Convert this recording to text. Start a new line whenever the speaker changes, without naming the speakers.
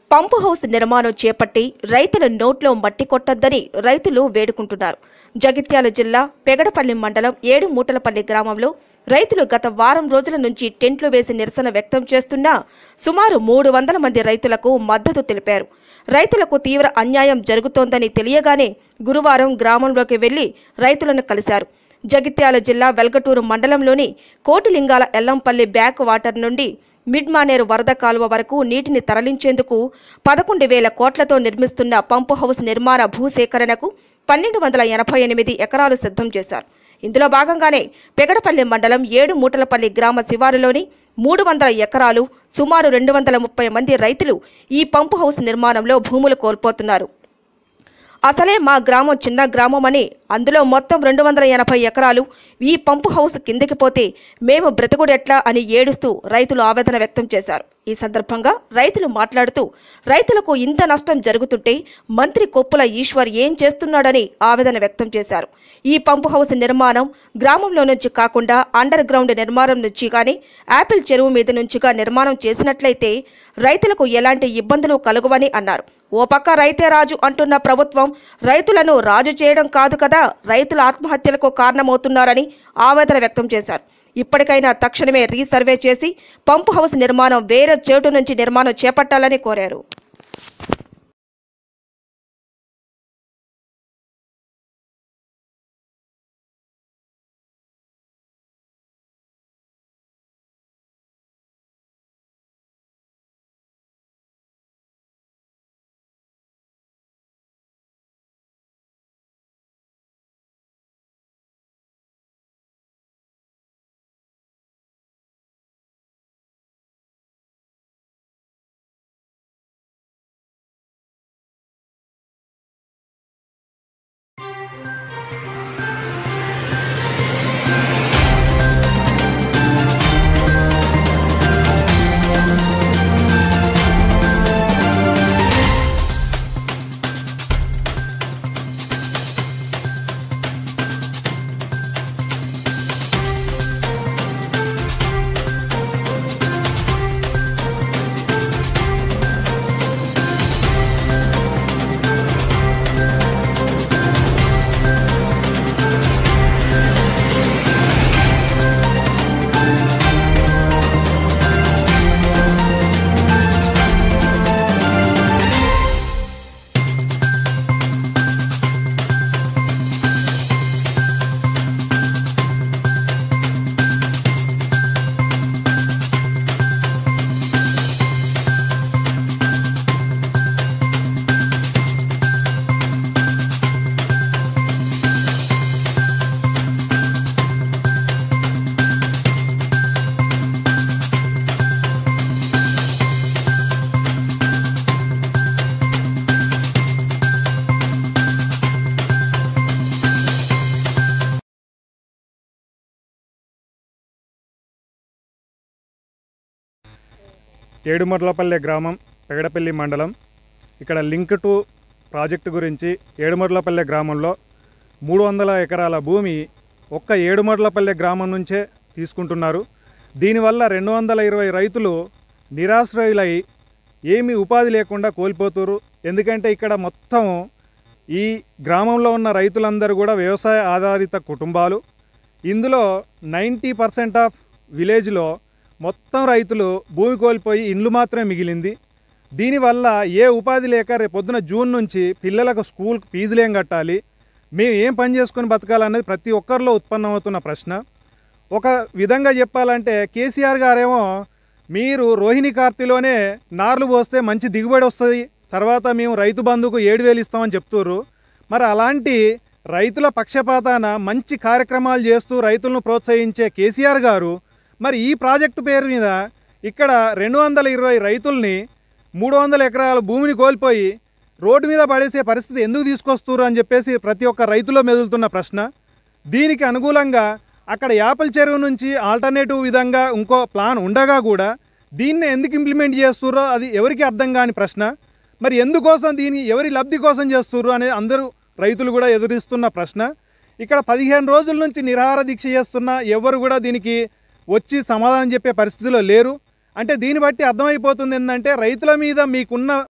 పంపు house నిర్మాణం చేపట్టి రైతుల నోట్లో మట్టి కొట్టొద్దని రైతులు వేడుకుంటున్నారు. జగిత్యాల జిల్లా పెగడపల్లి మండలం ఏడుమూటలపల్లి గ్రామంలో రైతులు గత వారం రోజుల నుంచి టెంట్లు వేసి నిరసన వ్యక్తం చేస్తున్నా సుమారు 300 మంది రైతులకు మద్దతు తెలిపారు. రైతులకు తీవ్ర అన్యాయం జరుగుతోందని తెలియగానే గురువారం గ్రామంలోకి వెళ్లి రైతులను కలిశారు. జగిత్యాల జిల్లా వెల్గటూరు మండలంలోని కోటిలింగాల ఎల్లంపల్లి బ్యాక్ వాటర్ నుండి మిడ్మానేరు వరద కాలువ వరకు నీటిని తరలించేందుకు 11,000 కోట్లతో నిర్మిస్తున్న పంపు హౌస్ నిర్మాణ భూసేకరణకు 1,288 ఎకరాలు సిద్ధం చేశారు. ఇందులో భాగంగానే పెగడపల్లి మండలం ఏడుమూటలపల్లి గ్రామ శివారులోని 300 ఎకరాలు సుమారు 230 మంది రైతులు ఈ పంపు హౌస్ నిర్మాణంలో భూములు కోల్పోతున్నారు. అసలే మా గ్రామం చిన్న గ్రామమని అందులో మొత్తం 280 ఎకరాలు ఈ పంపు హౌస్ కిందకి పోతే మేము బ్రతుకుడెట్లా అని ఏడుస్తూ రైతులు ఆవేదన వ్యక్తం చేశారు. ఈ సందర్భంగా రైతులు మాట్లాడుతూ రైతులకు ఇంత నష్టం జరుగుతుంటే మంత్రి కొప్పుల ఈశ్వర్ ఏం చేస్తున్నాడని ఆవేదన వ్యక్తం చేశారు. ఈ పంపు హౌస్ నిర్మాణం గ్రామంలో నుంచి కాకుండా అండర్ గ్రౌండ్ నిర్మాణం నుంచి కానీ యాపిల్ చెరువు మీద నుంచిగా నిర్మాణం చేసినట్లయితే రైతులకు ఎలాంటి ఇబ్బందులు కలుగవని అన్నారు. ఓ పక్క రైతే రాజు అంటున్న ప్రభుత్వం రైతులను రాజు చేయడం కాదు కదా, రైతుల ఆత్మహత్యలకు కారణమవుతున్నారని ఆవేదన వ్యక్తం చేశారు. ఇప్పటికైనా తక్షణమే రీసర్వే చేసి పంపు హౌస్ నిర్మాణం వేరే చోటు నుంచి నిర్మాణం చేపట్టాలని కోరారు.
ఏడుమర్లపల్లె గ్రామం పెగడపల్లి మండలం. ఇక్కడ లింక్ టు ప్రాజెక్టు గురించి ఏడుమర్లపల్లె గ్రామంలో 300 ఎకరాల భూమి ఒక్క ఏడుమర్లపల్లె గ్రామం నుంచే తీసుకుంటున్నారు. దీనివల్ల 220 రైతులు నిరాశ్రయులై ఏమీ ఉపాధి లేకుండా కోల్పోతున్నారు. ఎందుకంటే ఇక్కడ మొత్తం ఈ గ్రామంలో ఉన్న రైతులందరూ కూడా వ్యవసాయ ఆధారిత కుటుంబాలు. ఇందులో 90% ఆఫ్ విలేజ్లో మొత్తం రైతులు భూమి కోల్పోయి ఇండ్లు మాత్రమే మిగిలింది. దీనివల్ల ఏ ఉపాధి లేక రేపొద్దున జూన్ నుంచి పిల్లలకు స్కూల్కి ఫీజులు ఏం కట్టాలి, మేము ఏం పని చేసుకొని బతకాలన్నది ప్రతి ఒక్కరిలో ఉత్పన్నమవుతున్న ప్రశ్న. ఒక విధంగా చెప్పాలంటే కేసీఆర్ గారేమో మీరు రోహిణి కార్తీలోనే నార్లు పోస్తే మంచి దిగుబడి వస్తుంది, తర్వాత మేము రైతు బంధుకు 7,000 ఇస్తామని చెప్తున్నారు. మరి అలాంటి రైతుల పక్షపాతాన మంచి కార్యక్రమాలు చేస్తూ రైతులను ప్రోత్సహించే కేసీఆర్ గారు మరి ఈ ప్రాజెక్టు పేరు మీద ఇక్కడ 220 రైతుల్ని 300 ఎకరాల భూమిని కోల్పోయి రోడ్డు మీద పడేసే పరిస్థితి ఎందుకు తీసుకొస్తున్నారు అని చెప్పేసి ప్రతి ఒక్క రైతులో మెదులుతున్న ప్రశ్న. దీనికి అనుకూలంగా అక్కడ యాపిల్ చెరువు నుంచి ఆల్టర్నేటివ్ విధంగా ఇంకో ప్లాన్ ఉండగా కూడా దీన్ని ఎందుకు ఇంప్లిమెంట్ చేస్తున్నారో అది ఎవరికి అర్థం కాని ప్రశ్న. మరి ఎందుకోసం దీన్ని ఎవరి లబ్ధి కోసం చేస్తున్నారు అనేది అందరూ రైతులు కూడా ఎదురిస్తున్న ప్రశ్న. ఇక్కడ 15 రోజుల నుంచి నిరాహార దీక్ష చేస్తున్న ఎవరు కూడా దీనికి వచ్చి సమాధానం చెప్పే పరిస్థితిలో లేరు. అంటే దీన్ని బట్టి అర్థమైపోతుంది ఏంటంటే రైతుల మీద మీకున్న